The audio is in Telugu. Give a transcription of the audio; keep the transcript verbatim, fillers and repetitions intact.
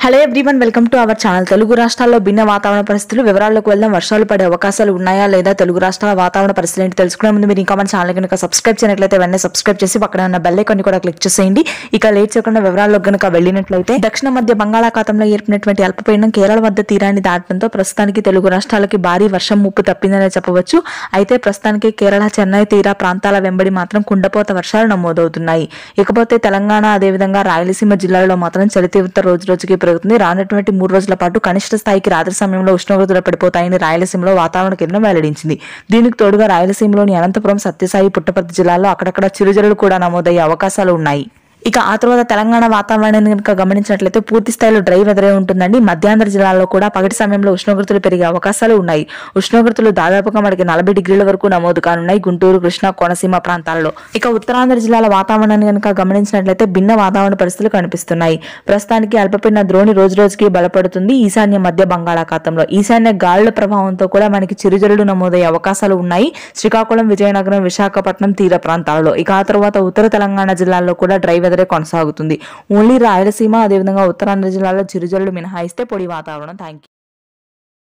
Hello everyone, welcome to our channel. Telugu రాష్ట్రాల్లో భిన్న వాతావరణ పరిస్థితులు వివరాల్లోకి వెళ్దాం. వర్షాలు పడే అవకాశాలు ఉన్నాయా లేదా, తెలుగు రాష్ట్రాల వాతావరణ పరిస్థితులు ఏంటి తెలుసుకునే ముందు మీరు ఇంకా మన ఛానల్ కనుక సబ్స్క్రైబ్ చేయనట్లయితే వెంటనే సబ్స్క్రైబ్ చేసి పక్కన ఉన్న బెల్ ఐకాన్ కూడా క్లిక్ చేసేయండి. ఇక లేట్ చేయకుండా వివరాల్లోకి కనుక వెళ్ళినట్లయితే, దక్షిణ మధ్య బంగాళాఖాతంలో ఏర్పడినటువంటి అల్పపీడనం కేరళ వద్ద తీరాన్ని దాటడంతో ప్రస్తుతానికి తెలుగు రాష్ట్రాలకి భారీ వర్షం ముప్పు తప్పిందనే చెప్పవచ్చు. అయితే ప్రస్తుతానికి కేరళ, చెన్నై తీర ప్రాంతాల వెంబడి మాత్రం కుండపోత వర్షాలు నమోదవుతున్నాయి. ఇకపోతే తెలంగాణ, అదేవిధంగా రాయలసీమ జిల్లాలలో మాత్రం చలి తీవ్రత రోజు రోజుకి పెరుగుతుంది. రానటువంటి మూడు రోజుల పాటు కనిష్ట స్థాయికి రాత్రి సమయంలో ఉష్ణోగ్రతలు పడిపోతాయని రాయలసీమలో వాతావరణ కేంద్రం వెల్లడించింది. దీనికి తోడుగా రాయలసీమలోని అనంతపురం, సత్యసాయి, పుట్టపర్తి జిల్లాల్లో అక్కడక్కడ చిరుజల్లులు కూడా నమోదయ్యే అవకాశాలు ఉన్నాయి. ఇక ఆ తర్వాత తెలంగాణ వాతావరణాన్ని కనుక గమనించినట్లయితే పూర్తి స్థాయిలో డ్రై వెదరే ఉంటుందండి. మధ్యాంధ్ర జిల్లాలో కూడా పగటి సమయంలో ఉష్ణోగ్రతలు పెరిగే అవకాశాలు ఉన్నాయి. ఉష్ణోగ్రతలు దాదాపుగా మనకి నలభై డిగ్రీల వరకు నమోదు కానున్నాయి గుంటూరు, కృష్ణా, కోనసీమ ప్రాంతాల్లో. ఇక ఉత్తరాంధ్ర జిల్లాల వాతావరణాన్ని కనుక గమనించినట్లయితే భిన్న వాతావరణ పరిస్థితులు కనిపిస్తున్నాయి. ప్రస్తుతానికి అల్పపీడన ద్రోణి రోజు రోజుకి బలపడుతుంది. ఈశాన్య మధ్య బంగాళాఖాతంలో ఈశాన్య గాలుల ప్రభావంతో కూడా మనకి చిరుజల్లులు నమోదయ్యే అవకాశాలు ఉన్నాయి శ్రీకాకుళం, విజయనగరం, విశాఖపట్నం తీర ప్రాంతాల్లో. ఇక ఆ తర్వాత ఉత్తర తెలంగాణ జిల్లాల్లో కూడా డ్రై వెదరే కొనసాగుతుంది. ఓన్లీ రాయలసీమ, అదేవిధంగా ఉత్తరాంధ్ర జిల్లాలో చిరుజల్లు మినహాయిస్తే పొడి వాతావరణం. Thank you.